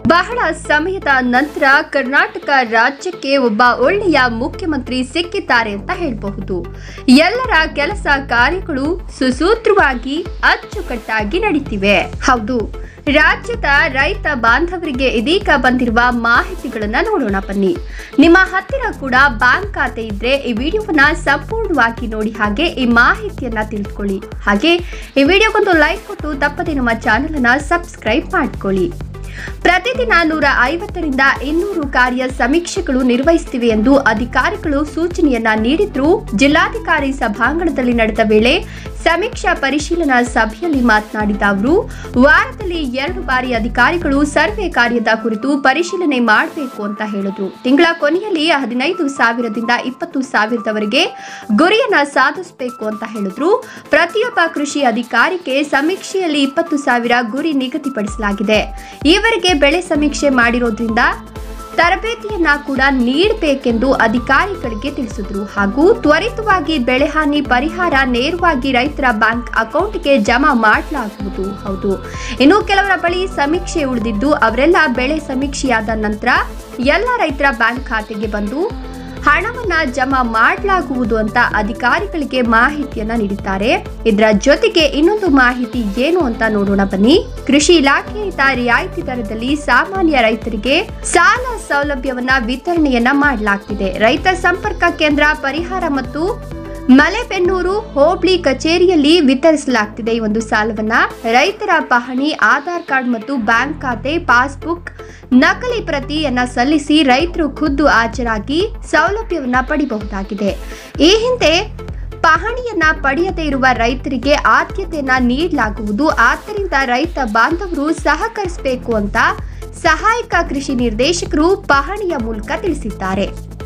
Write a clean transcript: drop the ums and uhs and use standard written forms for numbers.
ಬಹಳ ಸಮಯದ ನಂತರ ಕರ್ನಾಟಕ ರಾಜ್ಯಕ್ಕೆ ಒಬ್ಬ ಒಳ್ಳೆಯ ಮುಖ್ಯಮಂತ್ರಿ ಸಿಕ್ಕಿದ್ದಾರೆ ಅಂತ ಹೇಳಬಹುದು. ಎಲ್ಲರ ಕೆಲಸ ಕಾರ್ಯಗಳು ಸುಸೂತ್ರವಾಗಿ ಅಚ್ಚುಕಟ್ಟಾಗಿ ನಡೀತಿವೆ. ಹೌದು, ರಾಜ್ಯದ ರೈತ ಬಾಂಧವರಿಗೆ ಇದೀಗ ಬಂದಿರುವ ಮಾಹಿತಿಗಳನ್ನ ನೋಡೋಣ ಬನ್ನಿ. ನಿಮ್ಮ ಹತ್ತಿರ ಕೂಡ ಬ್ಯಾಂಕ್ ಖಾತೆ ಇದ್ರೆ ಈ ವಿಡಿಯೋವನ್ನ ಸಂಪೂರ್ಣವಾಗಿ ನೋಡಿ, ಹಾಗೆ ಈ ಮಾಹಿತಿಯನ್ನ ತಿಳಿದುಕೊಳ್ಳಿ. ಹಾಗೆ ಈ ವಿಡಿಯೋಗೊಂದು ಲೈಕ್ ಕೊಟ್ಟು ತಪ್ಪದೆ ನಮ್ಮ ಚಾನೆಲ್ ಅನ್ನ ಸಬ್ಸ್ಕ್ರೈಬ್ ಮಾಡ್ಕೊಳ್ಳಿ. ಪ್ರತಿದಿನ 150 ರಿಂದ 200 ಕಾರ್ಯ ಸಮೀಕ್ಷೆಗಳು ನಿರ್ವಹಿಸುತ್ತಿವೆ ಎಂದು ಅಧಿಕಾರಿಗಳು ಸೂಚನೆಯನ್ನ ನೀಡಿದ್ರು. ಜಿಲ್ಲಾಧಿಕಾರಿ ಸಭಾಂಗಣದಲ್ಲಿ ನಡೆದ ವೇಳೆ ಸಮೀಕ್ಷಾ ಪರಿಶೀಲನಾ ಸಭೆಯಲ್ಲಿ ಮಾತನಾಡಿದ ಅವರು, ವಾರದಲ್ಲಿ 2 ಬಾರಿ ಅಧಿಕಾರಿಗಳು ಸರ್ವೆ ಕಾರ್ಯದ ಕುರಿತು ಪರಿಶೀಲನೆ ಮಾಡಬೇಕು ಅಂತ ಹೇಳಿದ್ರು. ತಿಂಗಳ ಕೊನೆಯಲ್ಲಿ 15,000ದಿಂದ 20,000ದವರೆಗೆ ಗುರಿಯನ್ನ ಸಾಧಿಸಬೇಕು ಅಂತ ಹೇಳಿದ್ರು. ಪ್ರತಿಯೊಬ್ಬ ಕೃಷಿ ಅಧಿಕಾರಿಗೆ ಸಮೀಕ್ಷೆಯಲ್ಲಿ 20,000 ಗುರಿ ನಿಗದಿಪಡಿಸಲಾಗಿದೆ. ಈವರೆಗೆ ಬೆಳೆ ಸಮೀಕ್ಷೆ ಮಾಡಿರೋದ್ರಿಂದ ತರಬೇತಿಯನ್ನ ಕೂಡ ನೀಡಬೇಕೆಂದು ಅಧಿಕಾರಿಗಳಿಗೆ ತಿಳಿಸಿದ್ರು. ಹಾಗೂ ತ್ವರಿತವಾಗಿ ಬೆಳೆಹಾನಿ ಪರಿಹಾರ ನೇರವಾಗಿ ರೈತರ ಬ್ಯಾಂಕ್ ಅಕೌಂಟ್ಗೆ ಜಮಾ ಮಾಡಲಾಗುವುದು. ಹೌದು, ಇನ್ನು ಕೆಲವರ ಬಳಿ ಸಮೀಕ್ಷೆ ಉಳಿದಿದ್ದು ಅವರೆಲ್ಲ ಬೆಳೆ ಸಮೀಕ್ಷೆಯಾದ ನಂತರ ಎಲ್ಲ ರೈತರ ಬ್ಯಾಂಕ್ ಖಾತೆಗೆ ಬಂದು ಹಣವನ್ನ ಜಮಾ ಮಾಡಲಾಗುವುದು ಅಂತ ಅಧಿಕಾರಿಗಳಿಗೆ ಮಾಹಿತಿಯನ್ನ ನೀಡಿದ್ದಾರೆ. ಇದರ ಜೊತೆಗೆ ಇನ್ನೊಂದು ಮಾಹಿತಿ ಏನು ಅಂತ ನೋಡೋಣ ಬನ್ನಿ. ಕೃಷಿ ಇಲಾಖೆಯಿಂದ ರಿಯಾಯಿತಿ ದರದಲ್ಲಿ ಸಾಮಾನ್ಯ ರೈತರಿಗೆ ಸಾಲ ಸೌಲಭ್ಯವನ್ನ ವಿತರಣೆಯನ್ನ ಮಾಡಲಾಗ್ತಿದೆ. ರೈತ ಸಂಪರ್ಕ ಕೇಂದ್ರ ಪರಿಹಾರ ಮತ್ತು ಮಲೆಬೆನ್ನೂರು ಹೋಬಳಿ ಕಚೇರಿಯಲ್ಲಿ ವಿತರಿಸಲಾಗ್ತಿದೆ ಈ ಒಂದು ಸಾಲವನ್ನ. ರೈತರ ಪಹಣಿ, ಆಧಾರ್ ಕಾರ್ಡ್ ಮತ್ತು ಬ್ಯಾಂಕ್ ಖಾತೆ, ಪಾಸ್ಬುಕ್ ನಕಲಿ ಪ್ರತಿಯನ್ನ ಸಲ್ಲಿಸಿ ರೈತರು ಖುದ್ದು ಹಾಜರಾಗಿ ಸೌಲಭ್ಯವನ್ನ ಪಡೆಯಬಹುದಾಗಿದೆ. ಈ ಹಿಂದೆ ಪಹಣಿಯನ್ನ ಪಡೆಯದೇ ಇರುವ ರೈತರಿಗೆ ಆದ್ಯತೆಯನ್ನ ನೀಡಲಾಗುವುದು. ಆದ್ದರಿಂದ ರೈತ ಬಾಂಧವರು ಸಹಕರಿಸಬೇಕು ಅಂತ ಸಹಾಯಕ ಕೃಷಿ ನಿರ್ದೇಶಕರು ಪಹಣಿಯ ಮೂಲಕ ತಿಳಿಸಿದ್ದಾರೆ.